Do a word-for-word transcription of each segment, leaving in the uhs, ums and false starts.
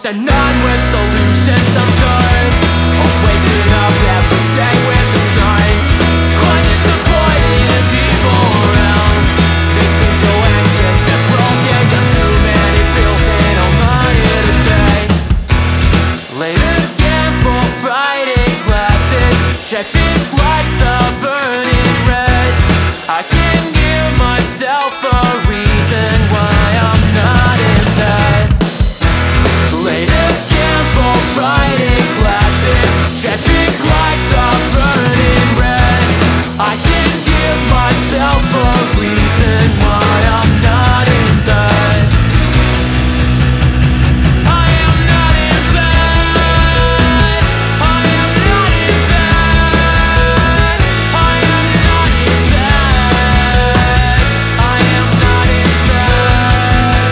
close and none with solutions. I'm tired of waking up every day with the sun. Quite disappointed in people around. They seem so anxious and broken. Got too many bills and no money to pay. Late again for Friday classes. Traffic lights are burning red. I can give myself a reason why I'm not in bed. Late again for Friday classes. Traffic lights are burning red. I can give myself a reason why I'm not in bed. I am not in bed. I am not in bed. I am not in bed. I am not in bed.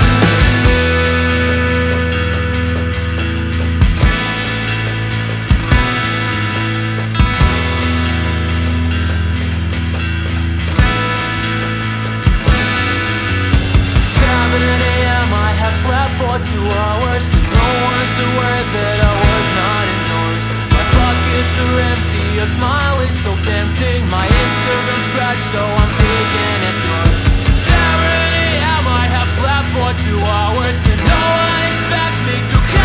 seven A M I have slept for two hours and no one's aware that I was not indoors. My pockets are empty, your smile is so tempting. My Instagram scratched, so I'm digging at yours. seven A M I have slept for two hours and no one expects me to care.